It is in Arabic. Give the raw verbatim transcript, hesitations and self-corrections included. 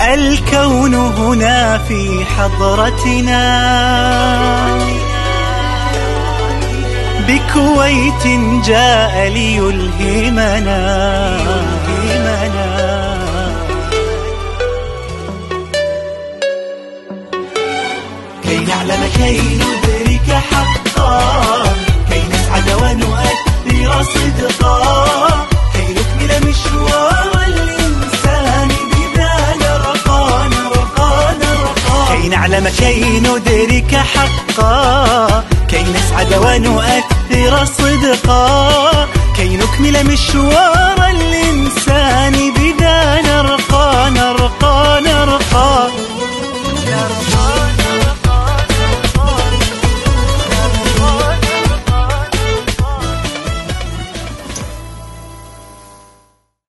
الكون هنا في حضرتنا، بكويت جاء ليلهمنا. كي نعلم كي ندرك حقا، كي نسعد ونؤثر صدقا، كي نكمل مشوار الإنسان بذا نرقى نرقى نرقى. كي نعلم كي ندرك حقا، كي نسعد ونؤثر صدقا، كي نكمل مشوار